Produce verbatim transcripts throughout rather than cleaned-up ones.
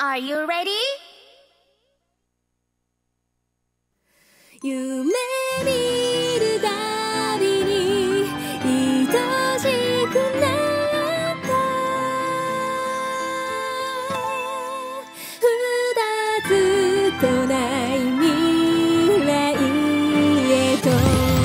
Are you ready? 夢見るたびに愛しくなった二つとない未来へと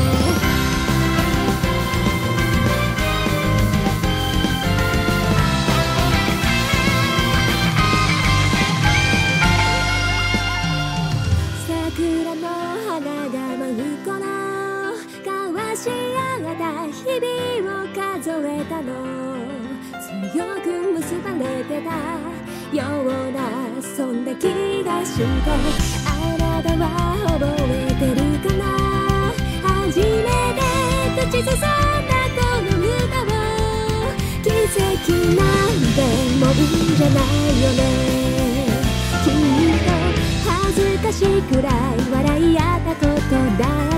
桜の花が舞う頃交わし合った日々を数えたの強く結ばれてたようなそんな気がしてあなたは覚えてるかな初めて口ずさんだこの歌を奇跡なんてもんじゃないよねきっと恥ずかしいくらい笑い合ったことだ